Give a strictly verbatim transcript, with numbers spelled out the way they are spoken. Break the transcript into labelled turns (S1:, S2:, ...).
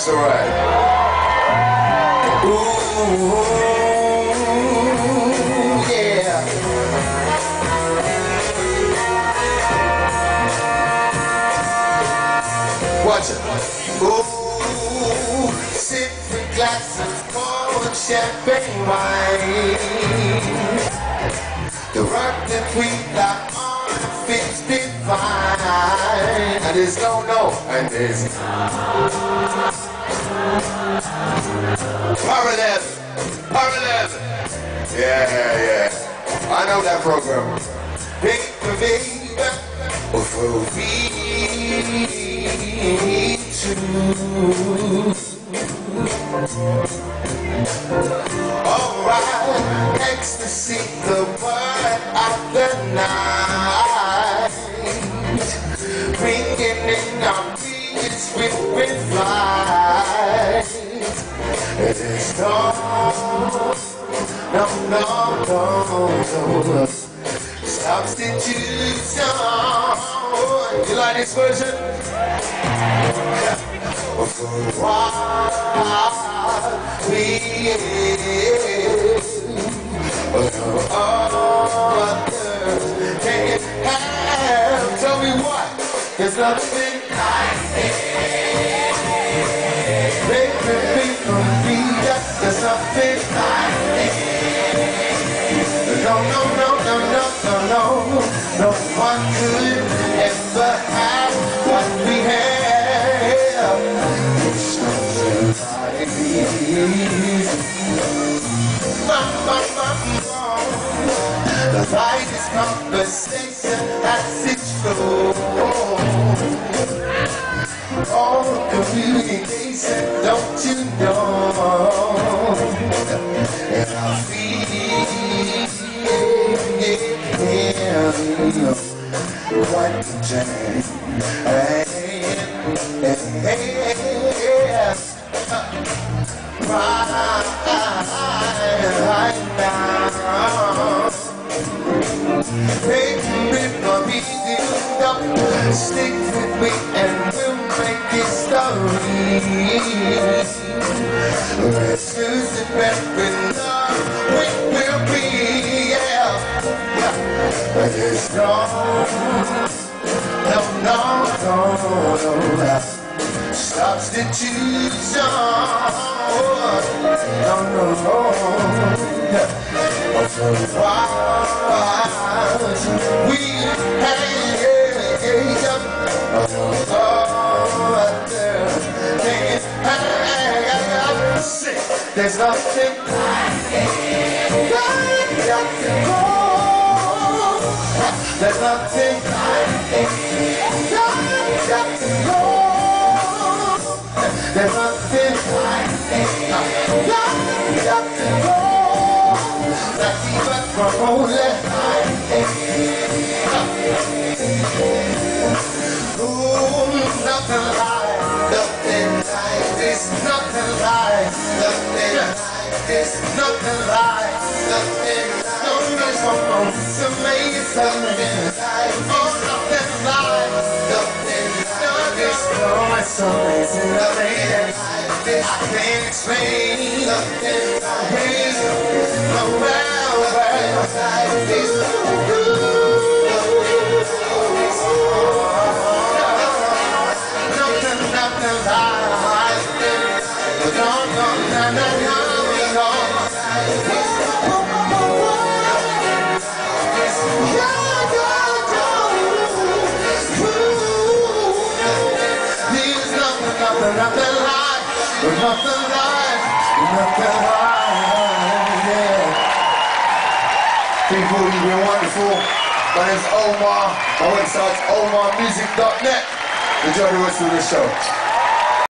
S1: That's alright. Ooh, yeah. Watch it. Ooh, sip the glasses of champagne wine. The rock that we got on fixed it fine. And there's no no, and there's Power eleven, Power eleven. Yeah, yeah. I know that program. Baby, baby, for me too. Alright, ecstasy, the word of the night. Bringing in our beats with with flight. There's no, no, no, no, no substitution. You like this version? For what we can't have. Tell me what? There's nothing like it. Baby, baby, there's nothing like it. No, no, no, no, no, no, no. No one could ever have what we have. It's something like this. The lightest conversation as it flows. All communication, don't you know? And I feel what the change. Hey, hey, hey, right, right now. Hey, remember me, stick with me and we'll make it story. Let's lose it back with love, we will be, yeah. There's no, no, no, no, no substitution. No, no, no. For what we had, there's nothing like it. There's nothing like it. There's nothing like it. Not even from only like it. Ooh, nothing like, nothing like this. Nothing like, nothing like this. Nothing like, nothing like. No, there's no more to make it something like. Oh, nothing like, nothing like this. No, it's so amazing, nothing like this. I can't explain nothing like this. No matter where like this. Nothing, nothing like this. No, no, no, no, no, no. Nothing, nothing like, nothing like, nothing like, yeah. People, you've been wonderful. My name's Omar. My website's omar music dot net. Enjoy the rest of the show.